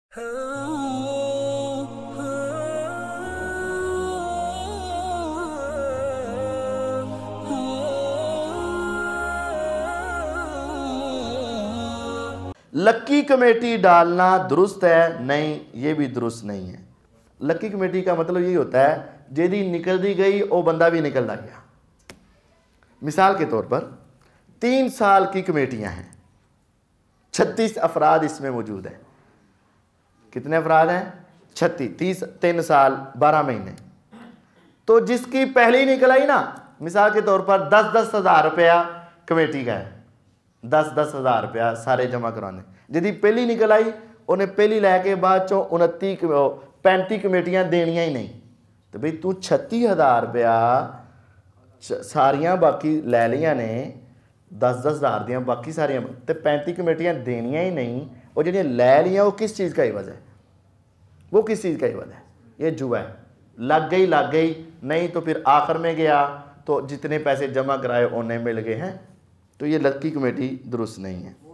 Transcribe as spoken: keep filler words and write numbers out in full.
लक्की committee डालना दुरुस्त है? नहीं, ये भी दुरुस्त नहीं है। लक्की कमेटी का मतलब यही होता है जेदी निकलती गई वो बंदा भी निकलता गया। मिसाल के तौर पर तीन साल की कमेटियां हैं, छत्तीस अफराद इसमें मौजूद हैं। कितने अफराद हैं? छत्तीस। तीस, तीन साल, बारह महीने। तो जिसकी पहली निकल आई ना, मिसाल के तौर पर दस दस हज़ार रुपया कमेटी का है, दस दस हज़ार रुपया सारे जमा कराने। जिदी पहली निकल आई उन्हें पहली लैके बाद चो उनती पैंती कमेटियां देनिया ही नहीं। तो भाई तू छत्ती हज़ार रुपया सारिया बाकी लै लिया ने, दस दस हज़ार दियाँ बाकी सारिया, तो पैंती कमेटियां देनिया ही नहीं। और जो लै लिया वो किस चीज़ का इवज है? वो किस चीज़ का इवज है? ये जुआ है। लग गई लग गई, नहीं तो फिर आखिर में गया तो जितने पैसे जमा कराए उन्हें मिल गए हैं। तो ये लक्की कमेटी दुरुस्त नहीं है।